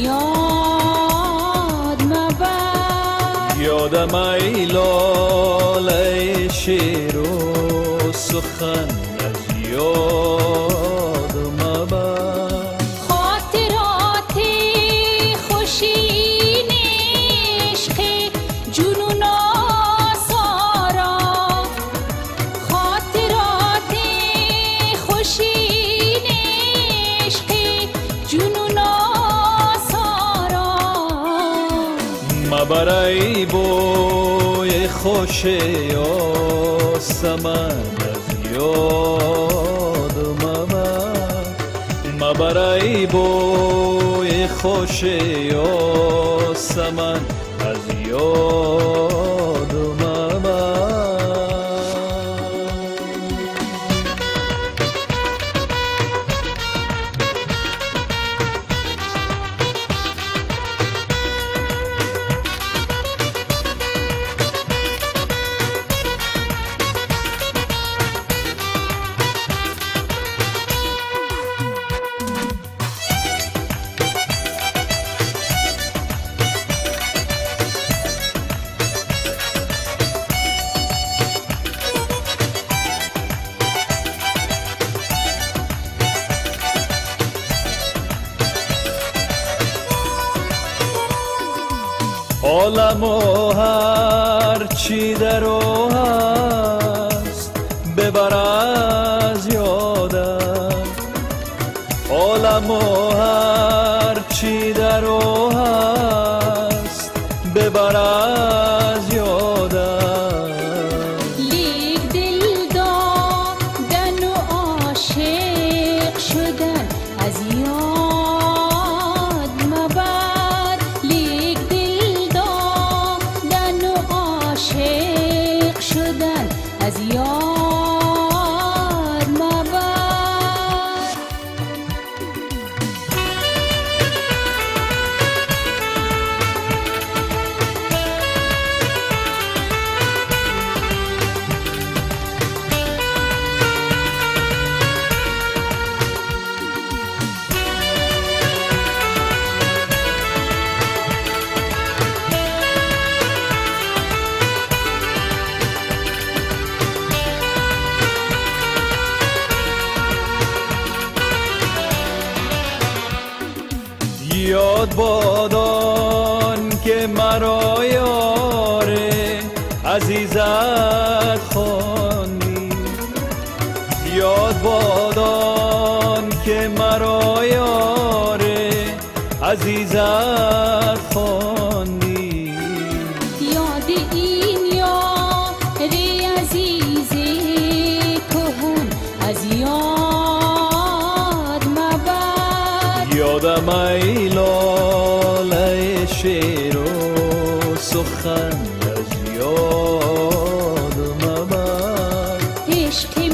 یاد مبر. یادم ای لاله شعر و سخن از یاد مبر. خاطرات خوشین عشق جنون آسارا، خاطرات خوشین عشق جنون آسارا. مبر ای بوی خوش یاسمن از یاد مبر. مبر ای بوی خوش یاسمن از یاد مبر. عالم و هر چی در او هست ببر از یادم. عالم و هر چی در او هست ببر از یادم. لیک دل دادن و عاشق شدن از یاد مبر. لیک دل دادن و عاشق شدن از یاد مبر. یاد بادان که مرا یار عزیزت خوانی. یاد بادان که مرا یار عزیزت خوانی. یاد این یار عزیز کهن از یاد مبر. یادم ای لاله شعر و سخن از یاد مبر. عشق